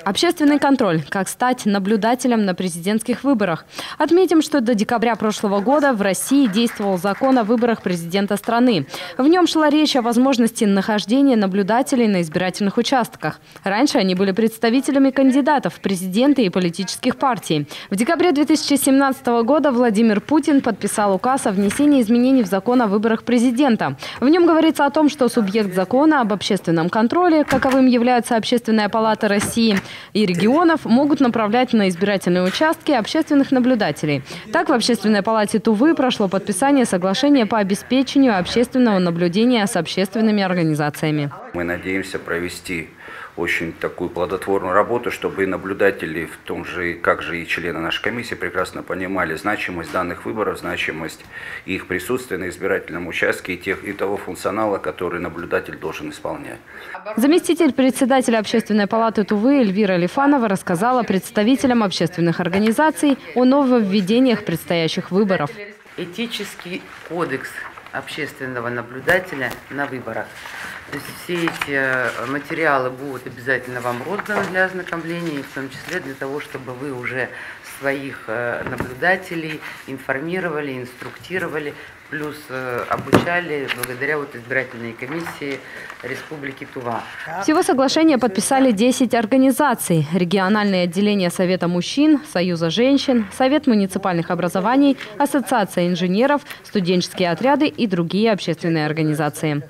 Общественный контроль. Как стать наблюдателем на президентских выборах. Отметим, что до декабря прошлого года в России действовал закон о выборах президента страны. В нем шла речь о возможности нахождения наблюдателей на избирательных участках. Раньше они были представителями кандидатов в президенты и политических партий. В декабре 2017 года Владимир Путин подписал указ о внесении изменений в закон о выборах президента. В нем говорится о том, что субъект закона об общественном контроле, каковым является Общественная палата России, и регионов, могут направлять на избирательные участки общественных наблюдателей. Так, в Общественной палате Тувы прошло подписание соглашения по обеспечению общественного наблюдения с общественными организациями. Мы надеемся провести очень такую плодотворную работу, чтобы и наблюдатели, в том же, как же и члены нашей комиссии, прекрасно понимали значимость данных выборов, значимость их присутствия на избирательном участке и того функционала, который наблюдатель должен исполнять. Заместитель председателя Общественной палаты Тувы Эльвира Лифанова рассказала представителям общественных организаций о нововведениях предстоящих выборов. Этический кодекс общественного наблюдателя на выборах. То есть все эти материалы будут обязательно вам розданы для ознакомления, в том числе для того, чтобы вы уже своих наблюдателей информировали, инструктировали, плюс обучали благодаря избирательной комиссии Республики Тува. Всего соглашение подписали 10 организаций. Региональные отделения Совета мужчин, Союза женщин, Совет муниципальных образований, Ассоциация инженеров, студенческие отряды и другие общественные организации.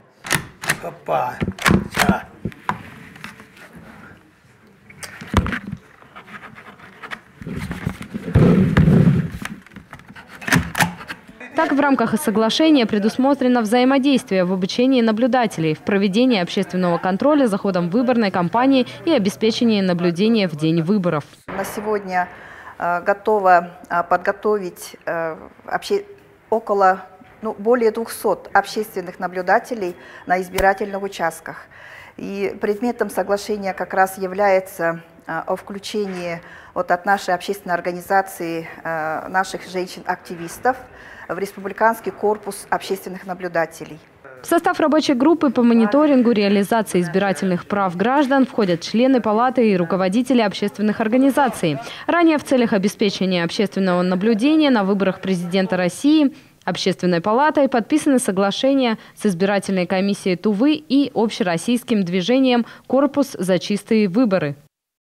Так, в рамках соглашения предусмотрено взаимодействие в обучении наблюдателей, в проведении общественного контроля за ходом выборной кампании и обеспечении наблюдения в день выборов. На сегодня готово подготовить более 200 общественных наблюдателей на избирательных участках. И предметом соглашения как раз является о включении от нашей общественной организации наших женщин-активистов в Республиканский корпус общественных наблюдателей. В состав рабочей группы по мониторингу реализации избирательных прав граждан входят члены палаты и руководители общественных организаций. Ранее в целях обеспечения общественного наблюдения на выборах президента России Общественной палатой подписаны соглашения с избирательной комиссией Тувы и общероссийским движением «Корпус за чистые выборы».